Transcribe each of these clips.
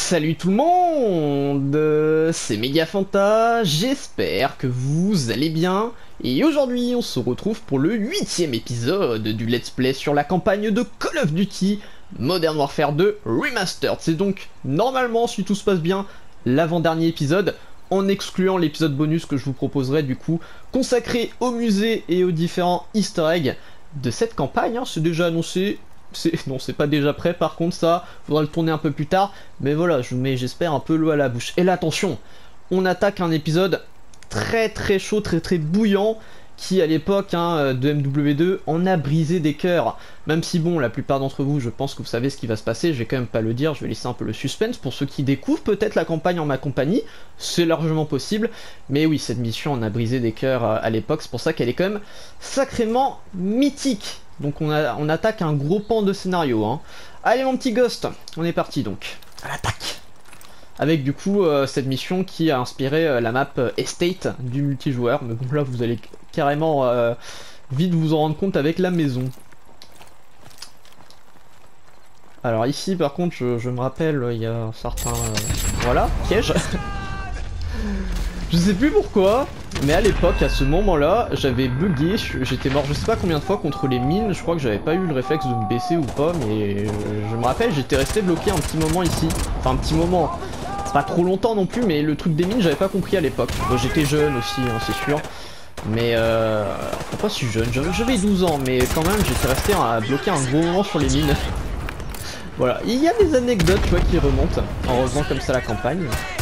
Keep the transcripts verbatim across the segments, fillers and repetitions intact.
Salut tout le monde, euh, c'est Megafanta, j'espère que vous allez bien. Et aujourd'hui on se retrouve pour le huitième épisode du Let's Play sur la campagne de Call of Duty Modern Warfare deux Remastered. C'est donc normalement, si tout se passe bien, l'avant-dernier épisode, en excluant l'épisode bonus que je vous proposerai du coup, consacré au musée et aux différents easter eggs de cette campagne, hein. C'est déjà annoncé. Non, c'est pas déjà prêt, par contre ça, faudra le tourner un peu plus tard, mais voilà, je vous mets, j'espère, un peu l'eau à la bouche. Et là, attention, on attaque un épisode très très chaud, très très bouillant, qui à l'époque hein, de M W deux en a brisé des cœurs. Même si bon, la plupart d'entre vous, je pense que vous savez ce qui va se passer, je vais quand même pas le dire, je vais laisser un peu le suspense pour ceux qui découvrent peut-être la campagne en ma compagnie, c'est largement possible. Mais oui, cette mission en a brisé des cœurs à l'époque, c'est pour ça qu'elle est quand même sacrément mythique. Donc on, a, on attaque un gros pan de scénario. Hein. Allez mon petit Ghost, on est parti donc. À l'attaque. Avec du coup euh, cette mission qui a inspiré euh, la map euh, Estate du multijoueur. Mais bon là vous allez carrément euh, vite vous en rendre compte avec la maison. Alors ici par contre je, je me rappelle il y a un certain... Euh, voilà, piège. Je sais plus pourquoi, mais à l'époque, à ce moment-là, j'avais bugué, j'étais mort je sais pas combien de fois contre les mines, je crois que j'avais pas eu le réflexe de me baisser ou pas, mais je, je me rappelle, j'étais resté bloqué un petit moment ici, enfin un petit moment, pas trop longtemps non plus, mais le truc des mines, j'avais pas compris à l'époque. Bon, j'étais jeune aussi, hein, c'est sûr, mais euh, pas si jeune, j'avais douze ans, mais quand même, j'étais resté à bloquer un gros moment sur les mines. Voilà, il y a des anecdotes, tu vois, qui remontent, en revenant comme ça la campagne.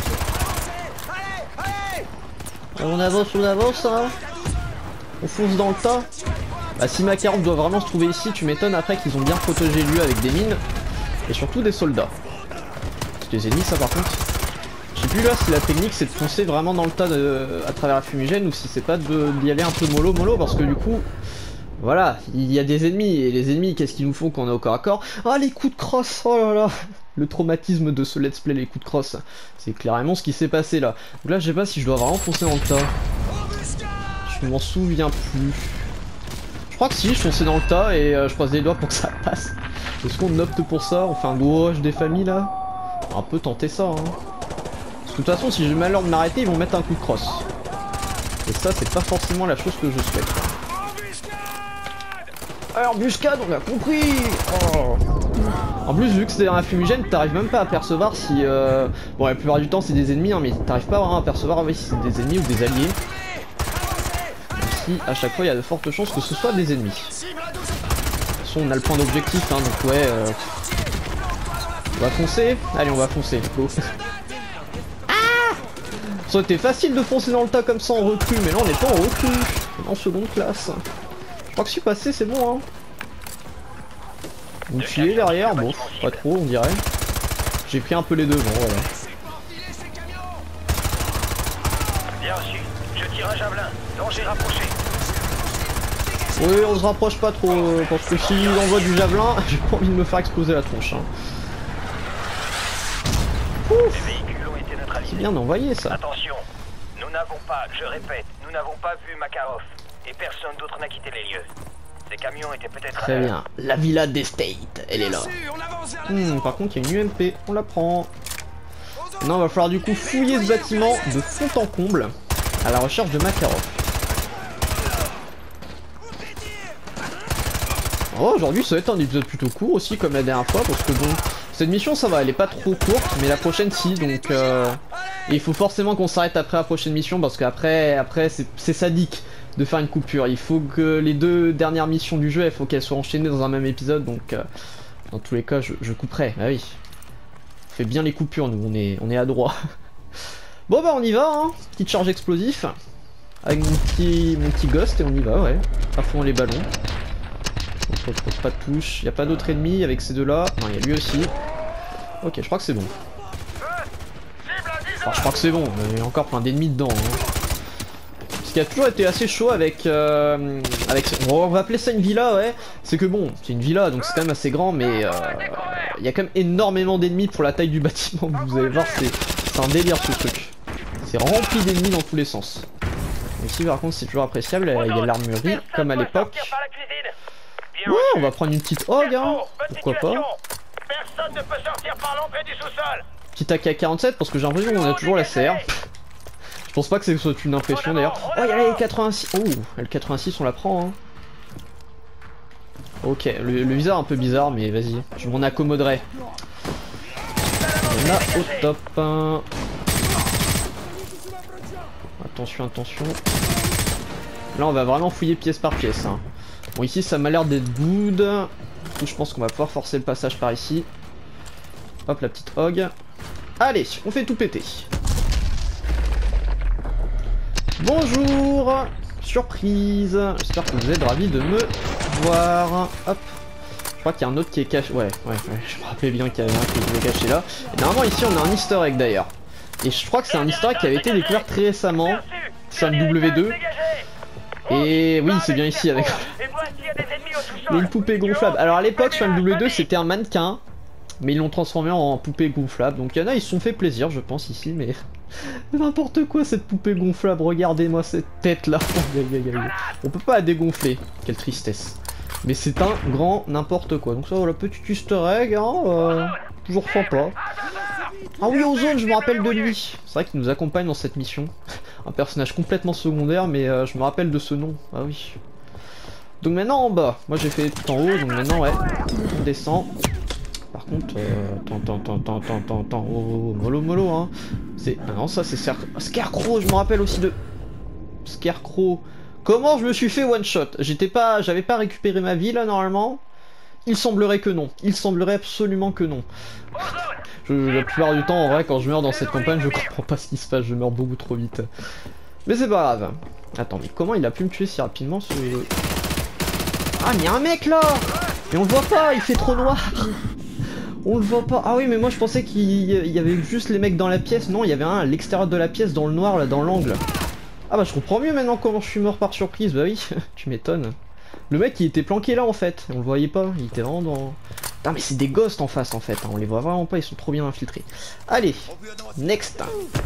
On avance, on avance, hein. On fonce dans le tas. Bah si Makarov doit vraiment se trouver ici, tu m'étonnes après qu'ils ont bien protégé le lieu avec des mines. Et surtout des soldats. C'est des ennemis ça par contre. Je sais plus là si la technique c'est de foncer vraiment dans le tas de, à travers la fumigène ou si c'est pas d'y aller un peu mollo mollo parce que du coup... Voilà, il y a des ennemis et les ennemis qu'est-ce qu'ils nous font quand on est au corps à corps? Ah les coups de crosse, oh là là. Le traumatisme de ce let's play, les coups de crosse. C'est clairement ce qui s'est passé là. Donc là je sais pas si je dois vraiment foncer dans le tas. Je m'en souviens plus. Je crois que si, je fonçais dans le tas et euh, je croise les doigts pour que ça passe. Est-ce qu'on opte pour ça? On fait un gros rush des familles là? On peut tenter ça hein. Parce que de toute façon si j'ai le malheur de m'arrêter ils vont mettre un coup de crosse. Et ça c'est pas forcément la chose que je souhaite. Alors embuscade, on a compris. Oh. En plus vu que c'est dans la fumigène, t'arrives même pas à percevoir si... Euh... Bon la plupart du temps c'est des ennemis hein, mais t'arrives pas vraiment à percevoir oui, si c'est des ennemis ou des alliés. Même si à chaque fois il y a de fortes chances que ce soit des ennemis. De toute façon on a le point d'objectif hein, donc ouais... Euh... On va foncer. Allez on va foncer, go. Ah, ça aurait été facile de foncer dans le tas comme ça en recrue, mais là on est pas en recrue, on est en seconde classe. Je crois que je suis passé, c'est bon hein. Vous filez derrière, bon, pas trop on dirait. J'ai pris un peu les devants, voilà. Bien reçu, je tire un javelin, dont j'ai rapproché. Oui, on se rapproche pas trop, euh, parce que si il envoie du javelin, j'ai pas envie de me faire exploser la tronche. Hein. C'est bien d'envoyer ça. Attention, nous n'avons pas, je répète, nous n'avons pas vu Makarov. Et personne d'autre n'a quitté les lieux. Ces camions étaient peut-être... Très bien. La villa d'Estate, elle est là. Hmm, par contre, il y a une U M P. On la prend. Non, il va falloir du coup fouiller ce bâtiment de fond en comble à la recherche de Makarov. Oh, aujourd'hui, ça va être un épisode plutôt court aussi, comme la dernière fois, parce que bon, cette mission, ça va, elle est pas trop courte, mais la prochaine, si, donc... Euh... Et il faut forcément qu'on s'arrête après la prochaine mission, parce qu'après, après, c'est sadique de faire une coupure. Il faut que les deux dernières missions du jeu, il faut qu'elles soient enchaînées dans un même épisode, donc euh, dans tous les cas je, je couperai. Ah oui, on fait bien les coupures nous, on est, on est adroit. Bon bah on y va hein, petite charge explosif avec mon petit, mon petit Ghost et on y va ouais, à fond les ballons. Donc, on pose pas de touche, il n'y a pas d'autres ennemis avec ces deux là, non il y a lui aussi. Ok je crois que c'est bon. Enfin je crois que c'est bon, il y a encore plein d'ennemis dedans hein. Ce qui a toujours été assez chaud avec, euh, avec... On va appeler ça une villa, ouais. C'est que bon, c'est une villa, donc c'est quand même assez grand, mais... Euh, il y a quand même énormément d'ennemis pour la taille du bâtiment. Vous allez voir, c'est un délire ce truc. C'est rempli d'ennemis dans tous les sens. Ici par contre c'est toujours appréciable, il y a l'armurerie, comme à l'époque. Ouais, on va prendre une petite hog, hein. Pourquoi pas. Personne ne peut sortir par l'entrée du sous-sol. Petit A K quarante-sept parce que j'ai l'impression qu'on a toujours la C R. Je pense pas que ce soit une impression d'ailleurs. Oh, il y a la L quatre-vingt-six. Oh, L quatre-vingt-six, on la prend, hein. Ok, le, le viseur un peu bizarre, mais vas-y, je m'en accommoderai. On a au top. Hein. Attention, attention. Là, on va vraiment fouiller pièce par pièce. Hein. Bon, ici, ça m'a l'air d'être good. Du coup, je pense qu'on va pouvoir forcer le passage par ici. Hop, la petite hog. Allez, on fait tout péter. Bonjour. Surprise. J'espère que vous êtes ravis de me voir. Hop. Je crois qu'il y a un autre qui est caché. Ouais, ouais, ouais. Je me rappelais bien qu'il y avait un qui était caché là. Et normalement, ici, on a un easter egg d'ailleurs. Et je crois que c'est un easter egg qui avait été découvert très récemment sur le W deux. Et oui, c'est bien ici avec une poupée gonflable. Alors à l'époque sur le W deux c'était un mannequin, mais ils l'ont transformé en poupée gonflable. Donc il y en a, ils se sont fait plaisir, je pense ici, mais n'importe quoi cette poupée gonflable. Regardez-moi cette tête là. On peut pas la dégonfler. Quelle tristesse. Mais c'est un grand n'importe quoi. Donc ça, voilà, petit easter egg, hein, euh, toujours sympa. Ah oui, Ozone, je me rappelle de lui. C'est vrai qu'il nous accompagne dans cette mission. Un personnage complètement secondaire, mais euh, je me rappelle de ce nom. Ah oui. Donc maintenant en bas. Moi j'ai fait tout en haut, donc maintenant ouais. On descend. Par contre, euh, attends, attends, attends, attends, attends, attends. Oh, oh, oh, mollo, mollo, hein. C'est. Ah non, ça c'est Scarecrow, je me rappelle aussi de. Scarecrow. Comment je me suis fait one shot? J'étais pas. J'avais pas récupéré ma vie là normalement. Il semblerait que non. Il semblerait absolument que non. Je, la plupart du temps, en vrai, quand je meurs dans cette campagne, je comprends pas ce qui se passe. Je meurs beaucoup trop vite. Mais c'est pas grave. Attends, mais comment il a pu me tuer si rapidement ce... Ah, mais il y a un mec là! Mais on le voit pas, il fait trop noir. On le voit pas. Ah oui, mais moi je pensais qu'il y avait juste les mecs dans la pièce. Non, il y avait un à l'extérieur de la pièce, dans le noir, là, dans l'angle. Ah bah je comprends mieux maintenant comment je suis mort par surprise. Bah oui, tu m'étonnes. Le mec il était planqué là en fait, on le voyait pas, il était vraiment dans... Putain mais c'est des ghosts en face en fait, hein. On les voit vraiment pas, ils sont trop bien infiltrés. Allez, next.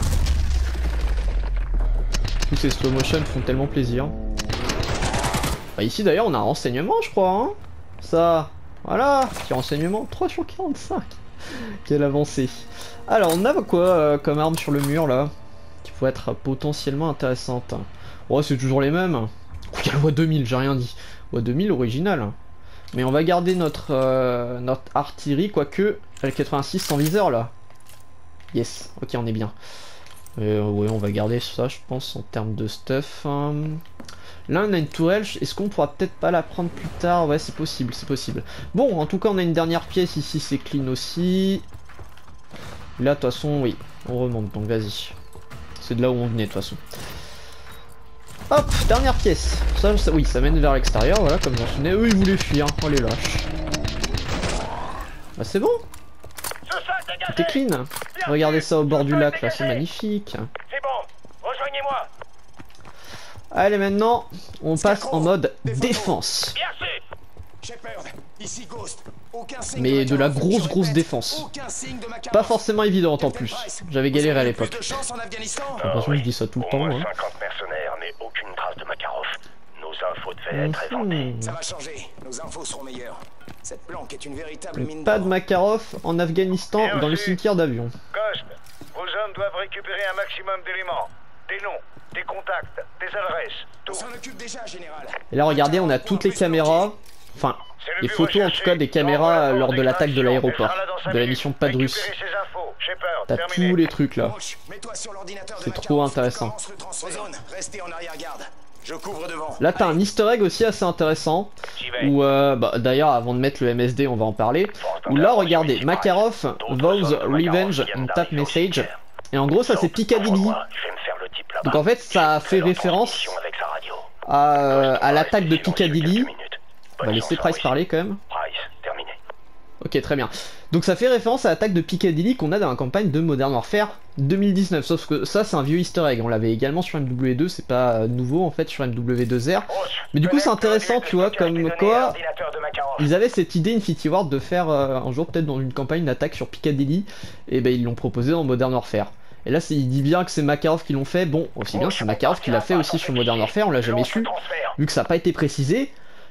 Tous ces slow motion font tellement plaisir. Bah ici d'ailleurs on a un renseignement je crois, hein. Ça, voilà, petit renseignement, trois sur quarante-cinq. Quelle avancée. Alors on a quoi euh, comme arme sur le mur là, qui pourrait être potentiellement intéressante. Oh c'est toujours les mêmes. Regarde le W deux mille, j'ai rien dit. W deux mille original. Mais on va garder notre, euh, notre artillerie, quoique L quatre-vingt-six sans viseur là. Yes, ok on est bien. Euh, ouais on va garder ça je pense en termes de stuff. Là on a une tourelle, est-ce qu'on pourra peut-être pas la prendre plus tard? Ouais c'est possible, c'est possible. Bon en tout cas on a une dernière pièce ici, c'est clean aussi. Là de toute façon oui, on remonte donc vas-y. C'est de là où on venait de toute façon. Hop, dernière pièce. Ça, ça oui, ça mène vers l'extérieur, voilà, comme j'en souvenais. Eux, ils voulaient fuir, oh les lâches. Bah c'est bon. Tout est clean. Regardez ça au bord du lac, là, c'est magnifique. C'est bon, rejoignez-moi. Allez, maintenant, on passe en mode défense. Ici Ghost. Mais de la grosse grosse défense. Pas forcément évidente en plus. J'avais galéré à l'époque. J'ai l'impression que je dis ça tout le temps. Hein. cinquante mercenaires, mais aucune trace de Makarov. Nos infos devaient être éventées. Ça va changer, nos infos seront meilleures. Cette planque est une véritable mine. Pas de Makarov en Afghanistan dans le cimetière d'avion. Ghost, vos hommes doivent récupérer un maximum d'éléments. Des noms, des contacts, des adresses, tout. On s'en occupe déjà, général. Et là regardez, on a toutes les caméras. Enfin, les photos en tout cas des caméras lors de l'attaque de l'aéroport, de la mission Pas de Russe. T'as tous les trucs là. C'est trop intéressant. Là t'as un easter egg aussi assez intéressant. Où euh, bah, d'ailleurs avant de mettre le M S D on va en parler. Où là regardez, Makarov vows revenge in tap message. Et en gros ça c'est Piccadilly. Donc en fait ça fait référence à, à l'attaque de Piccadilly. On va laisser Price parler quand même. Ok, très bien. Donc ça fait référence à l'attaque de Piccadilly qu'on a dans la campagne de Modern Warfare deux mille dix-neuf. Sauf que ça c'est un vieux easter egg. On l'avait également sur M W deux, c'est pas nouveau en fait sur M W deux R. Mais du coup c'est intéressant tu vois, comme quoi ils avaient cette idée Infinity Ward de faire euh, un jour peut-être dans une campagne une attaque sur Piccadilly. Et ben ils l'ont proposé dans Modern Warfare. Et là il dit bien que c'est Makarov qui l'ont fait. Bon, aussi bien c'est Makarov qui l'a fait aussi sur Modern Warfare, on l'a jamais su. Vu que ça n'a pas été précisé.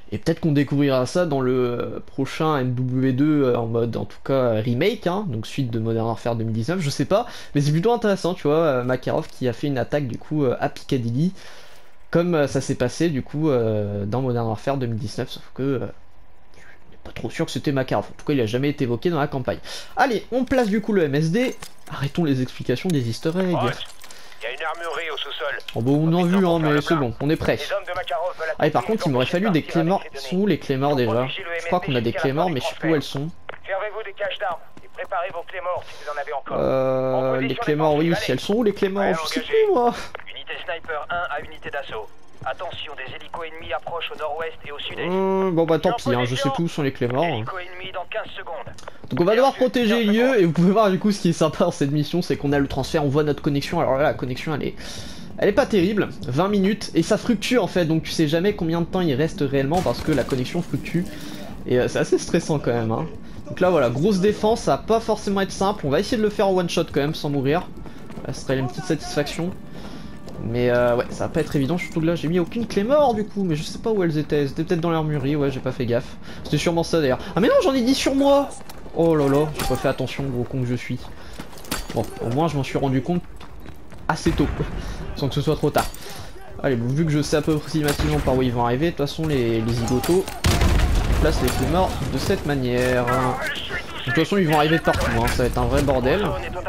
Et peut-être qu'on découvrira ça dans le euh, prochain M W deux euh, en mode, en tout cas, euh, remake, hein, donc suite de Modern Warfare deux mille dix-neuf, je sais pas. Mais c'est plutôt intéressant, tu vois, euh, Makarov qui a fait une attaque du coup euh, à Piccadilly, comme euh, ça s'est passé du coup euh, dans Modern Warfare deux mille dix-neuf, sauf que euh, je suis pas trop sûr que c'était Makarov. En tout cas, il a jamais été évoqué dans la campagne. Allez, on place du coup le M S D. Arrêtons les explications des easter eggs. Il y a une armurerie au sous-sol. Oh bon, on en a vu, hein, mais c'est bon, on est prêt. Les hommes de Makarov veulent Ah et par contre il m'aurait fallu des clés morts. partir Sont où les clés morts déjà? Je crois qu'on a des clés morts mais je sais plus où elles sont. Servez-vous des caches d'armes et préparez vos clés morts si vous en avez encore. Euh... Les clés morts, oui, si elles sont où les clés morts? Je sais plus moi. Unité sniper un à unité d'assaut. Attention, des hélicos ennemis approchent au nord-ouest et au sud-est. Euh, bon bah tant pis, hein, je sais plus où sont les clés morts. Hélicos ennemis dans quinze secondes. Donc on va devoir protéger les lieux et vous pouvez voir du coup ce qui est sympa dans cette mission, c'est qu'on a le transfert, on voit notre connexion. Alors là la connexion elle est... Elle est pas terrible, vingt minutes, et ça fluctue en fait, donc tu sais jamais combien de temps il reste réellement parce que la connexion fluctue. Et euh, c'est assez stressant quand même, hein. Donc là voilà, grosse défense, ça va pas forcément être simple, on va essayer de le faire en one shot quand même sans mourir. Ça serait une petite satisfaction. Mais euh, ouais, ça va pas être évident, surtout que là j'ai mis aucune clé mort du coup, mais je sais pas où elles étaient, c'était peut-être dans l'armurerie, ouais j'ai pas fait gaffe. C'était sûrement ça d'ailleurs. Ah mais non, j'en ai dix sur moi. Oh là là, j'ai pas fait attention, gros con que je suis. Bon, au moins je m'en suis rendu compte assez tôt, sans que ce soit trop tard. Allez, bon, vu que je sais approximativement par où ils vont arriver, de toute façon les, les zigotos, je place les clés morts de cette manière. De toute façon ils vont arriver de partout, hein. Ça va être un vrai bordel.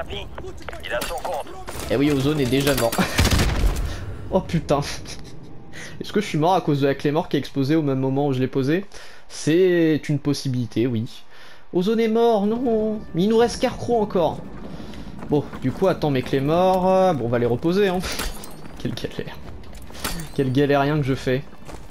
Et oui, Ozone est déjà mort. Oh putain. Est-ce que je suis mort à cause de la clé mort qui a explosé au même moment où je l'ai posée? C'est une possibilité, oui. Ozone est mort, non. Mais il nous reste Scarecrow encore. Bon, du coup, attends, mes clés morts. Bon, on va les reposer, hein. Quelle galère. Quel galérien que je fais.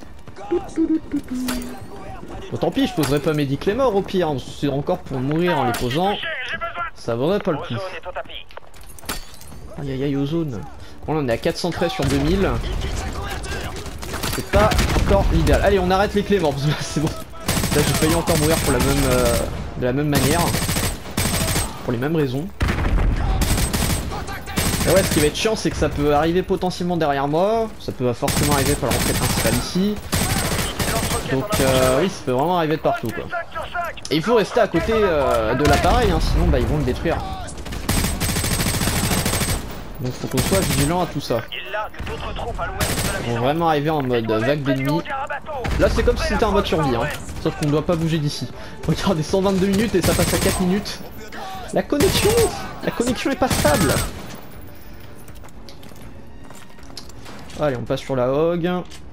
Bon, tant pis, je poserai pas mes dix clés morts au pire. C'est encore pour mourir en les posant. Ça vaudrait pas le coup. Aïe aïe aïe, Ozone. Bon là on est à quatre cent treize sur deux mille. C'est pas encore l'idéal. Allez, on arrête les clés morts parce que là c'est bon. Là j'ai failli encore mourir pour la même, euh, de la même manière. Pour les mêmes raisons. Et ouais, ce qui va être chiant c'est que ça peut arriver potentiellement derrière moi. Ça peut forcément arriver par l'entrée principale ici. Donc euh, oui, ça peut vraiment arriver de partout quoi. Et il faut rester à côté euh, de l'appareil, hein, sinon bah ils vont le détruire. Donc faut qu'on soit vigilant à tout ça. On va vraiment arriver en mode vague d'ennemis. Là c'est comme si c'était un mode survie, hein. Sauf qu'on ne doit pas bouger d'ici. Regardez, cent vingt-deux minutes et ça passe à quatre minutes. La connexion La connexion est pas stable. Allez, on passe sur la hog.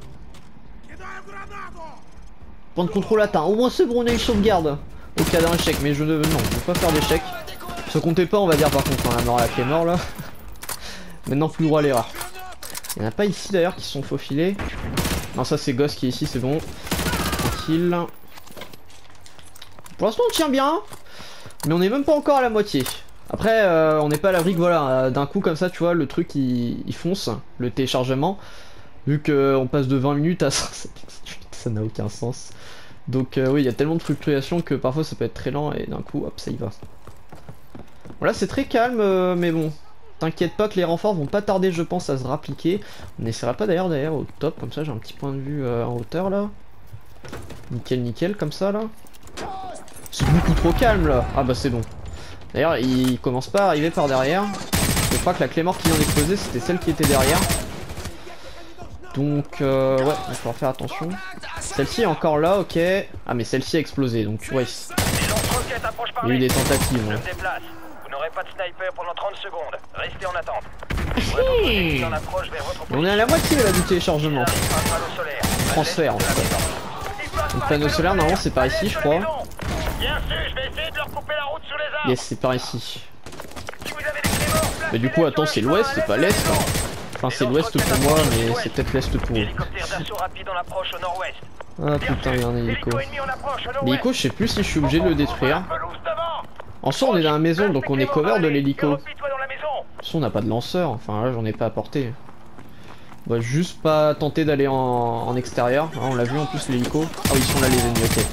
Point de contrôle atteint. Au moins c'est bon, on a une sauvegarde. Au cas d'un échec, mais je ne... Non, je ne veux pas faire d'échec. Se comptez pas, on va dire par contre, hein, la mort à la clé mort là. Maintenant plus droit à l'erreur. Il n'y en a pas ici d'ailleurs qui se sont faufilés. Non, ça c'est Ghost qui est ici, c'est bon. Tranquille. Pour l'instant on tient bien. Mais on est même pas encore à la moitié. Après euh, on n'est pas à l'abri que voilà, d'un coup comme ça tu vois le truc il, il fonce, le téléchargement. Vu qu'on passe de vingt minutes à ça n'a aucun sens. Donc euh, oui il y a tellement de fluctuations que parfois ça peut être très lent et d'un coup hop ça y va. Voilà c'est très calme euh, mais bon. T'inquiète pas que les renforts vont pas tarder je pense à se rappliquer. On n'essaiera pas d'ailleurs d'ailleurs au top comme ça j'ai un petit point de vue euh, en hauteur là. Nickel nickel comme ça là. C'est beaucoup trop calme là. Ah bah c'est bon. D'ailleurs il commence pas à arriver par derrière. Je crois que la clé morte qui vient d'exploser c'était celle qui était derrière. Donc euh, ouais il va falloir faire attention. Celle-ci est encore là ok. Ah mais celle-ci a explosé donc ouais. Il y a eu des tentatives. Hein. Vous n'aurez pas de sniper pendant trente secondes. Restez en attente. Hey on est à la moitié là du téléchargement. Transfert en fait. Le panneau solaire normalement c'est par ici je crois. Yes c'est par ici. Mais du coup attends c'est l'ouest c'est pas l'est. Enfin c'est l'ouest pour moi mais c'est peut-être l'est pour eux. Ah putain il y a un hélico. L'hélico je sais plus si je suis obligé de le détruire. En soi on est dans la maison donc on est cover de l'hélico. En soi on n'a pas de lanceur, enfin là j'en ai pas apporté. On va juste pas tenter d'aller en, en extérieur, ah, on l'a vu en plus l'hélico. Ah oui ils sont là les ennemis, ok.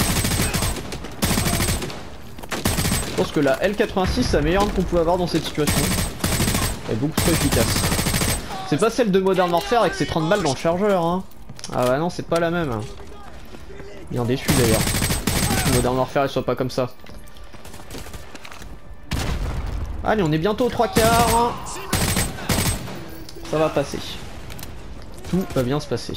Je pense que la L quatre-vingt-six c'est la meilleure arme qu'on pouvait avoir dans cette situation. Elle est beaucoup trop efficace. C'est pas celle de Modern Warfare avec ses trente balles dans le chargeur hein. Ah bah non c'est pas la même. Bien déçu d'ailleurs. Que Modern Warfare soit pas comme ça. Allez, on est bientôt aux trois quarts. Ça va passer. Tout va bien se passer.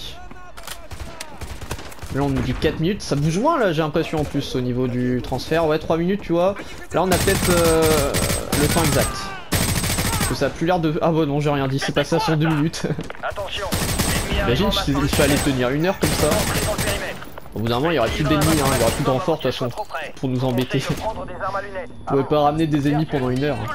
Là on nous dit quatre minutes, ça bouge moins là j'ai l'impression en plus au niveau du transfert. Ouais, trois minutes tu vois. Là on a peut-être euh, le temps exact. Parce que ça a plus l'air de... Ah bah non j'ai rien dit, c'est passé à sur deux minutes. Attention. Imagine si il fallait tenir une heure comme ça. Au bout d'un moment il y aurait plus d'ennemis, hein. Il y aurait plus de renforts de toute façon. Pour nous embêter. On pouvait pas ramener des ennemis pendant une heure.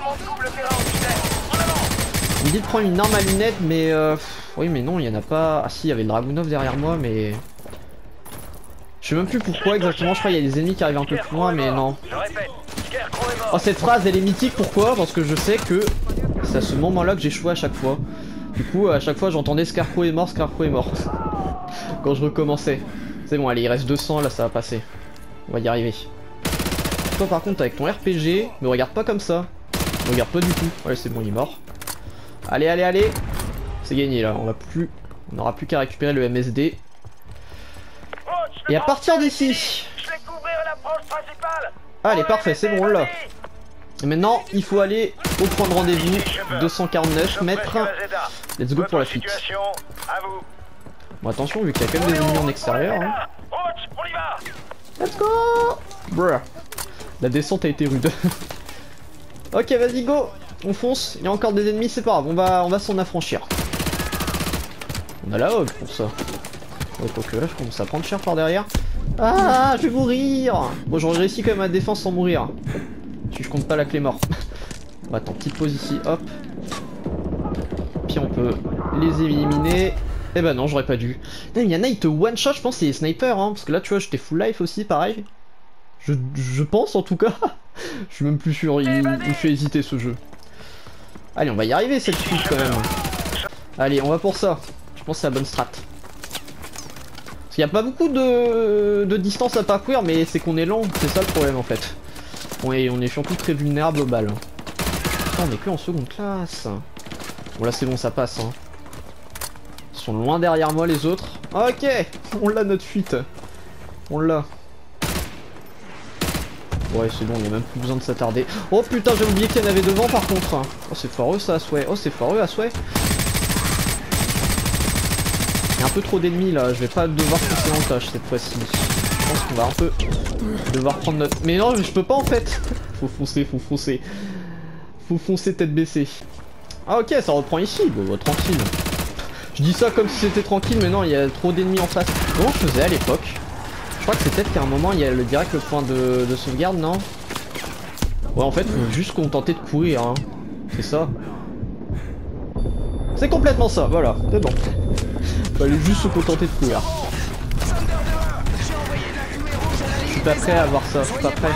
Il me dit de prendre une arme à lunettes mais... Euh... Oui mais non il y en a pas... Ah si il y avait le Dragunov derrière moi mais... Je sais même plus pourquoi exactement, je crois qu'il y a des ennemis qui arrivent un peu plus loin mais non. Oh cette phrase elle est mythique, pourquoi? Parce que je sais que c'est à ce moment là que j'ai joué à chaque fois. Du coup à chaque fois j'entendais Scarecrow est mort, Scarecrow est mort. Quand je recommençais. C'est bon allez il reste deux cents là ça va passer. On va y arriver. Toi par contre avec ton R P G, me regarde pas comme ça. Me regarde pas du tout. Ouais c'est bon il est mort. Allez allez allez. C'est gagné là, on va plus. On n'aura plus qu'à récupérer le M S D. Et à partir d'ici. Allez parfait c'est bon là. Et maintenant il faut aller au point de rendez-vous. Deux cent quarante-neuf mètres. Let's go pour la suite. Bon attention vu qu'il y a quand même des ennemis en extérieur hein. Let's go. Bruh. La descente a été rude. Ok vas-y go. On fonce, il y a encore des ennemis, c'est pas grave, on va, on va s'en affranchir. On a la hog pour ça. Ouais, donc là je commence à prendre cher par derrière. Ah, je vais mourir. Bon, j'aurais réussi quand même à défense sans mourir. Si je compte pas la clé mort. Bon, attends, petite pause ici, hop. Puis on peut les éliminer. Eh ben non, j'aurais pas dû. Il y en a, ils te one shot, je pense, c'est les snipers, hein. Parce que là, tu vois, j'étais full life aussi, pareil. Je, je pense en tout cas. Je suis même plus sûr, il, il me fait hésiter ce jeu. Allez, on va y arriver cette suite quand même. Allez, on va pour ça. Je pense que c'est la bonne strat. Parce qu'il n'y a pas beaucoup de, de distance à parcourir, mais c'est qu'on est lent, c'est ça le problème en fait. On est, on est surtout très vulnérable aux balles. Putain, on est que en seconde classe. Bon là c'est bon, ça passe. Hein. Ils sont loin derrière moi les autres. Ok, on l'a notre fuite. On l'a. Ouais c'est bon, il n'y a même plus besoin de s'attarder. Oh putain, j'ai oublié qu'il y en avait devant par contre. Oh c'est foireux ça à souhait. Oh c'est foireux à souhait. Il y a un peu trop d'ennemis là, je vais pas devoir foncer dans le tâche cette fois-ci. Je pense qu'on va un peu devoir prendre notre... Mais non, je peux pas en fait. Faut foncer, faut foncer. Faut foncer tête baissée. Ah ok, ça reprend ici, bon bah, tranquille. Je dis ça comme si c'était tranquille, mais non, il y a trop d'ennemis en face. Comment je faisais à l'époque? Je crois que c'est peut-être qu'à un moment il y a le direct le point de, de sauvegarde, non? Ouais en fait, faut juste qu'on tentait de courir, hein. C'est ça. C'est complètement ça, voilà, c'est bon. Fallait juste se contenter de courir. Je suis pas prêt à voir ça, je suis pas prêt.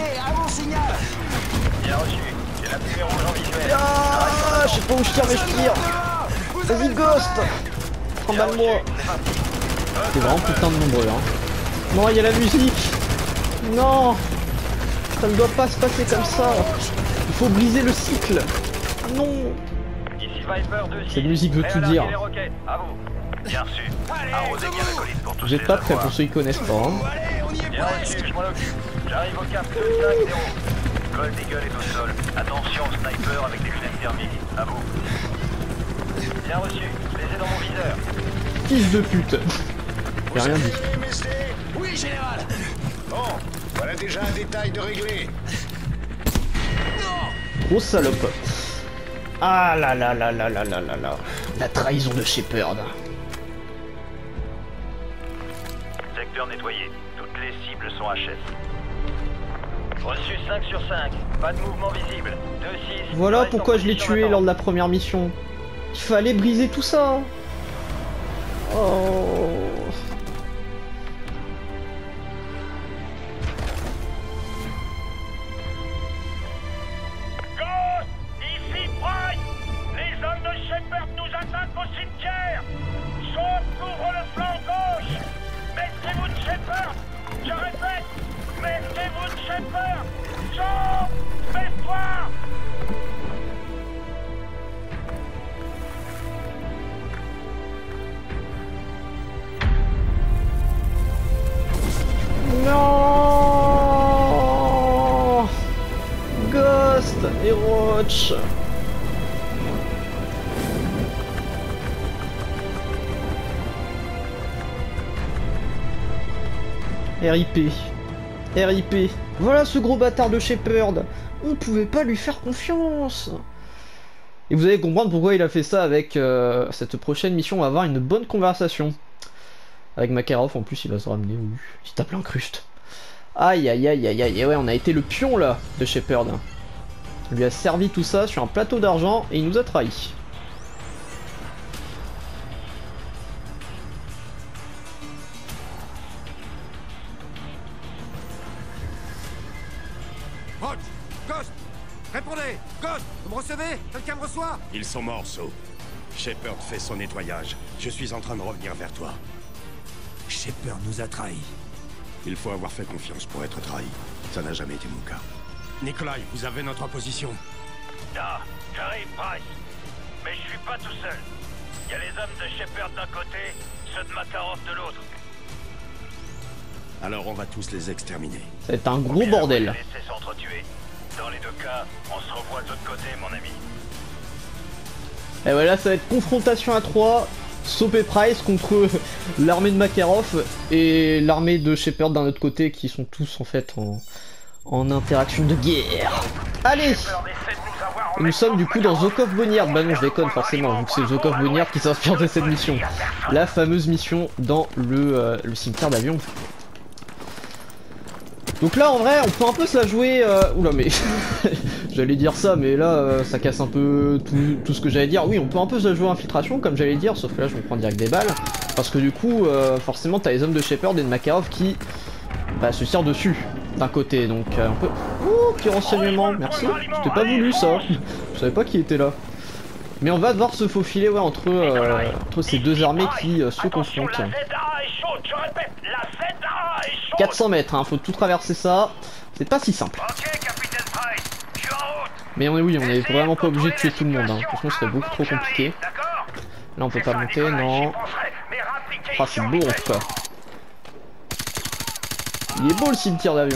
Ah, je sais pas où je tire mais je tire. Vas-y Ghost. Trimballe-moi. C'est vraiment putain de nombreux hein. Non, il y a la musique. Non. Ça ne doit pas se passer comme ça. Il faut briser le cycle. Non. Cette musique veut tout dire. Bien reçu. Arrosez bien la colline pour tous. Vous êtes pas prêts pour ceux qui connaissent pas. Hein. Bien reçu, je m'en occupe. J'arrive au cap deux cinq zéro. Gold Eagle est au sol. Attention, sniper avec des lunettes thermiques. À vous. Bien reçu. Je les ai dans mon viseur. Fils de pute. J'ai rien dit. Oui, général. Bon, voilà déjà un détail de régler. Grosse salope. Ah là là là là là là là là. La trahison de Shepard. Secteur nettoyé. Toutes les cibles sont H S. Reçu cinq sur cinq. Pas de mouvement visible. deux six. Voilà pourquoi je l'ai tué lors de la première mission. Il fallait briser tout ça. Oh. marche. R I P. R I P. Voilà ce gros bâtard de Shepard. On pouvait pas lui faire confiance. Et vous allez comprendre pourquoi il a fait ça avec euh, cette prochaine mission. On va avoir une bonne conversation. Avec Makarov, en plus il va se ramener. Il tape l'incruste. Aïe aïe aïe aïe aïe. Et ouais, on a été le pion là de Shepard. On lui a servi tout ça sur un plateau d'argent et il nous a trahis. Roach, Ghost, répondez. Ghost, vous me recevez? Quelqu'un me reçoit? Ils sont morts, So. Shepard fait son nettoyage. Je suis en train de revenir vers toi. Shepard nous a trahis. Il faut avoir fait confiance pour être trahi. Ça n'a jamais été mon cas. Nikolai, vous avez notre position. Ah, j'arrive, Price. Mais je suis pas tout seul. Il y a les hommes de Shepard d'un côté, ceux de Makarov de l'autre. Alors on va tous les exterminer. Ça va être un gros bordel. Laissez s'entretuer. Dans les deux cas, on se revoit de l'autre côté, mon ami. Et voilà, ça va être confrontation à trois. Soap et Price contre l'armée de Makarov et l'armée de Shepard d'un autre côté, qui sont tous en fait en, en interaction de guerre. Allez! Et nous sommes du coup dans Zokov Boneyard. Bah non, je déconne forcément, vu que c'est Zokov Boneyard qui s'inspire de cette mission. La fameuse mission dans le, euh, le cimetière d'avion. Donc là en vrai on peut un peu se la jouer... Euh... Oula mais... j'allais dire ça mais là euh, ça casse un peu tout, tout ce que j'allais dire. Oui on peut un peu se la jouer infiltration comme j'allais dire, sauf que là je me prends direct des balles. Parce que du coup euh, forcément t'as les hommes de Shepard et de Makarov qui bah, se tirent dessus d'un côté. Donc euh, on peut... Ouh petit renseignement, merci. C'était pas voulu ça. Je savais pas qui était là. Mais on va devoir se faufiler ouais, entre, euh, entre ces deux armées qui euh, se confrontent. quatre cents mètres, hein, faut tout traverser ça. C'est pas si simple. Mais on est, oui, on est vraiment pas obligé de tuer tout le monde. Hein. Franchement, ce serait beaucoup trop compliqué. Là, on peut pas monter, non. Ah, c'est beau en tout cas. Il est beau le cimetière d'avion.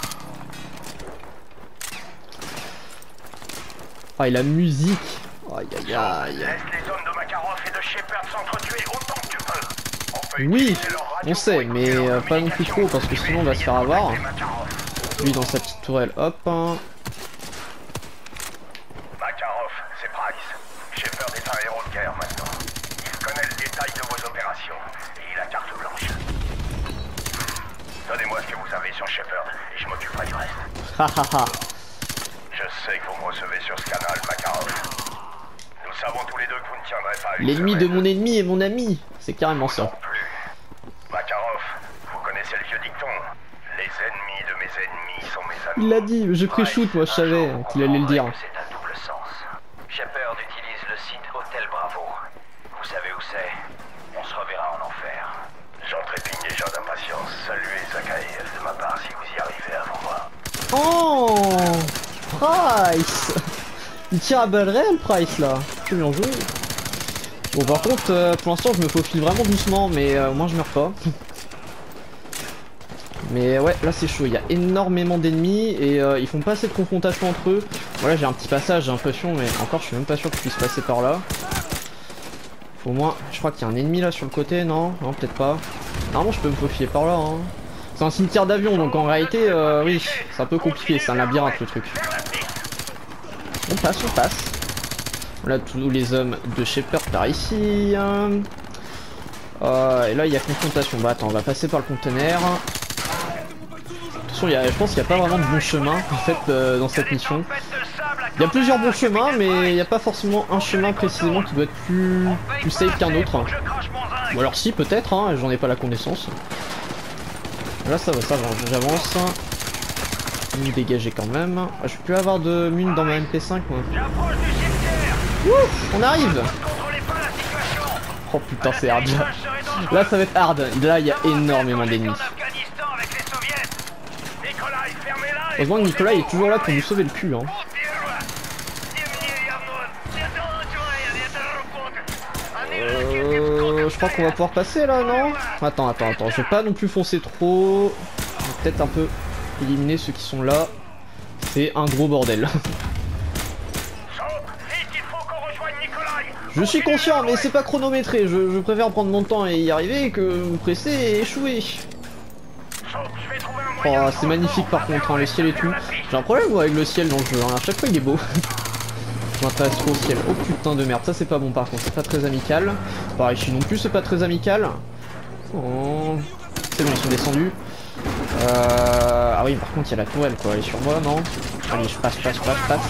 Ah, et la musique. Aïe aïe aïe. Oui, on sait, mais euh, pas non plus trop parce que sinon on va se faire avoir. Lui dans sa petite tourelle, hop. Hein. Makarov, c'est Price. Shepard est un héros de guerre maintenant. Il connaît le détail de vos opérations et il a carte blanche. Donnez-moi ce que vous avez sur Shepard et je m'occuperai du reste. Hahaha. Je sais que vous me recevez sur ce canal, Makarov. Nous savons tous les deux que vous ne tiendrez pas une L'ennemi de semaine. mon ennemi est mon ami. C'est carrément ça. Non plus. Makarov, vous connaissez le vieux dicton. Les ennemis de mes ennemis sont mes amis. Il l'a dit, je pré-shoot, moi je savais qu'il allait le dire. C'est un double sens. Shepard utilise le site Hôtel Bravo. Vous savez où c'est? On se reverra en enfer. J'en trépigne déjà d'impatience. Saluez Zakhaev de ma part si vous y arrivez avant moi. Oh Price. Il tire à balles réelles Price là. C'est bien joué. Bon par contre euh, pour l'instant je me faufile vraiment doucement mais euh, au moins je meurs pas. Mais ouais là c'est chaud, il y a énormément d'ennemis et euh, ils font pas assez de confrontation entre eux. Voilà j'ai un petit passage j'ai l'impression mais encore je suis même pas sûr que je puisse passer par là. Faut au moins, je crois qu'il y a un ennemi là sur le côté, non? Non peut-être pas. Normalement je peux me faufiler par là hein. C'est un cimetière d'avion donc en réalité euh, oui c'est un peu compliqué, c'est un labyrinthe le truc. On passe, on passe. Là tous les hommes de Shepard par ici. Euh, et là il y a confrontation. Bah attends, on va passer par le conteneur. Attention, il y a, je pense qu'il n'y a pas vraiment de bon chemin en fait euh, dans cette mission. Il y a plusieurs bons chemins, mais il n'y a pas forcément un chemin précisément qui doit être plus, plus safe qu'un autre. Ou alors si peut-être, hein, j'en ai pas la connaissance. Là ça va, ça va, j'avance. Mine dégagée quand même. Ah, je peux plus avoir de mine dans ma M P cinq moi. Ouh, on arrive. Oh putain c'est hard. Là ça va être hard. Là il y a énormément d'ennemis. Heureusement que Nikolai est toujours là pour nous sauver le cul hein. Euh, je crois qu'on va pouvoir passer là non? Attends attends attends, je vais pas non plus foncer trop. Je vais peut-être un peu éliminer ceux qui sont là. C'est un gros bordel. Je suis conscient, mais c'est pas chronométré. Je, je préfère prendre mon temps et y arriver que me presser et échouer. Oh, c'est magnifique par contre, hein, le ciel et tout. J'ai un problème moi, avec le ciel dans le jeu, hein. À chaque fois il est beau. Je m'intéresse trop au ciel. Oh putain de merde, ça c'est pas bon par contre, c'est pas très amical. Pareil, ici non plus, c'est pas très amical. Oh. C'est bon, ils sont descendus. Euh... Ah oui, par contre il y a la tourelle quoi, elle est sur moi, non? Allez, je passe, je passe, je passe, je passe.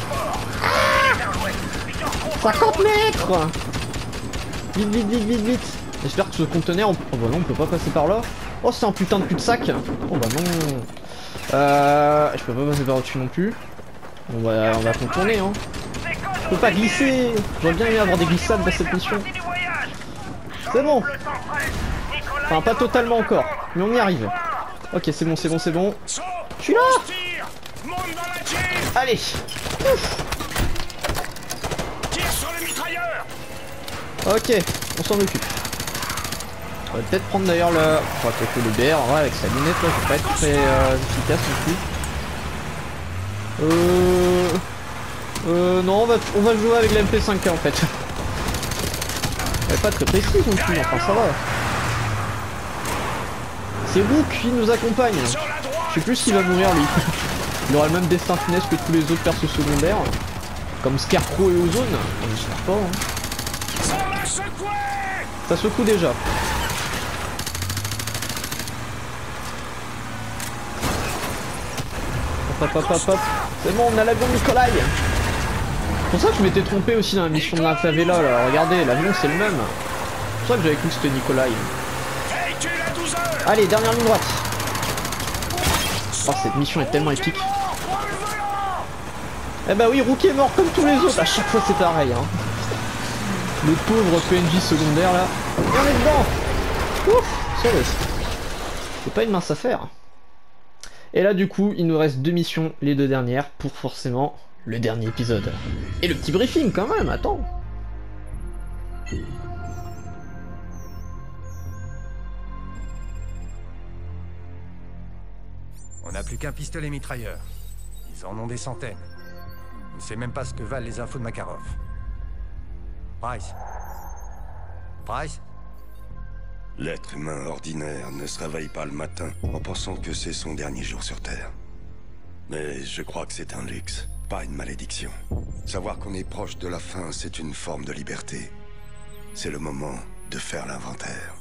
cinquante mètres. Vite, vite, vite, vite, vite. J'espère que ce conteneur... On... Oh bah non, on peut pas passer par là. Oh, c'est un putain de cul-de-sac. Oh bah non. Euh... Je peux pas passer par au-dessus non plus. On va, on va contourner, hein. Je peux pas glisser. J'aurais bien aimé avoir des glissades dans cette mission. C'est bon. Enfin, pas totalement encore, mais on y arrive. Ok, c'est bon, c'est bon, c'est bon. Je suis là. Allez. Ouf. Ok, on s'en occupe. On va peut-être prendre d'ailleurs le... Enfin, peut-être le B R, ouais, avec sa lunette là, je vais pas être très euh, efficace non plus. Euh... Euh... Non, on va, on va jouer avec la M P cinq K en fait. Elle est pas très précise non plus, enfin ça va. C'est Rook qui nous accompagne. Je sais plus s'il va mourir lui. Il aura le même destin funeste que tous les autres persos secondaires. Comme Scarecrow et Ozone. J'espère pas, hein. Ça secoue déjà. Hop hop hop hop. C'est bon, on a l'avion Nikolai. C'est pour ça que je m'étais trompé aussi dans la mission de la favela là. Regardez, l'avion c'est le même. C'est pour ça que j'avais cru que c'était Nikolai. Allez, dernière ligne droite. Oh, cette mission est tellement épique. Eh bah oui, Rook est mort comme tous les autres. À chaque fois c'est pareil, hein. Le pauvre P N J secondaire là. Et on est dedans. Ouf, sauvé. C'est pas une mince affaire. Et là du coup, il nous reste deux missions, les deux dernières, pour forcément le dernier épisode. Et le petit briefing quand même, attends. On n'a plus qu'un pistolet mitrailleur. Ils en ont des centaines. On ne sait même pas ce que valent les infos de Makarov. Price. Price? L'être humain ordinaire ne se réveille pas le matin en pensant que c'est son dernier jour sur Terre. Mais je crois que c'est un luxe, pas une malédiction. Savoir qu'on est proche de la fin, c'est une forme de liberté. C'est le moment de faire l'inventaire.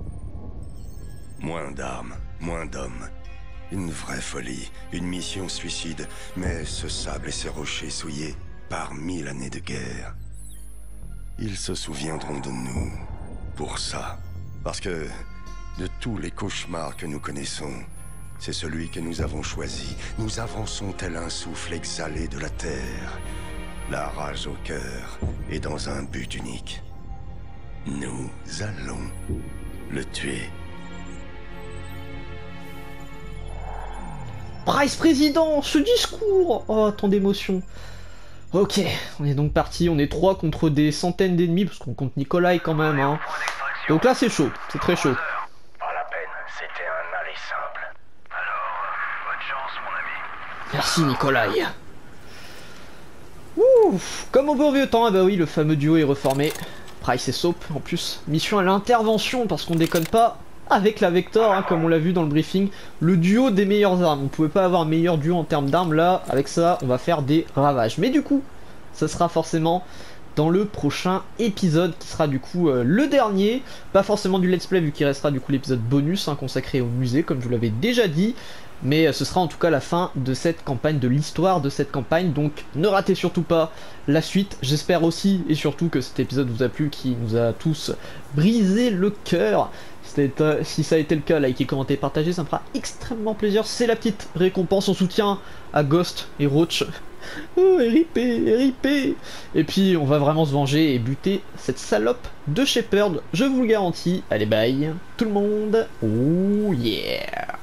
Moins d'armes, moins d'hommes. Une vraie folie, une mission suicide, mais ce sable et ces rochers souillés par mille années de guerre. Ils se souviendront de nous pour ça. Parce que de tous les cauchemars que nous connaissons, c'est celui que nous avons choisi. Nous avançons tel un souffle exhalé de la terre, la rage au cœur et dans un but unique. Nous allons le tuer. Price président, ce discours. Oh, tant d'émotions. Ok, on est donc parti, on est trois contre des centaines d'ennemis, parce qu'on compte Nikolai quand même, hein. Donc là c'est chaud, c'est très chaud. Pas la peine, c'était un aller simple. Alors, bonne chance mon ami. Merci Nikolai. Ouf, comme au bon vieux temps, ah bah oui, le fameux duo est reformé. Price et Soap, en plus, mission à l'intervention, parce qu'on déconne pas avec la Vector, hein, comme on l'a vu dans le briefing, le duo des meilleures armes. On pouvait pas avoir un meilleur duo en termes d'armes, là, avec ça, on va faire des ravages. Mais du coup, ça sera forcément dans le prochain épisode, qui sera du coup euh, le dernier, pas forcément du let's play, vu qu'il restera du coup l'épisode bonus, hein, consacré au musée, comme je vous l'avais déjà dit, mais euh, ce sera en tout cas la fin de cette campagne, de l'histoire de cette campagne, donc ne ratez surtout pas la suite. J'espère aussi, et surtout, que cet épisode vous a plu, qui nous a tous brisé le cœur. Si ça a été le cas, likez, commentez, partagez, ça me fera extrêmement plaisir. C'est la petite récompense en soutien à Ghost et Roach. Oh, R I P, R I P. Et puis on va vraiment se venger et buter cette salope de Shepard, je vous le garantis. Allez bye tout le monde. Oh yeah.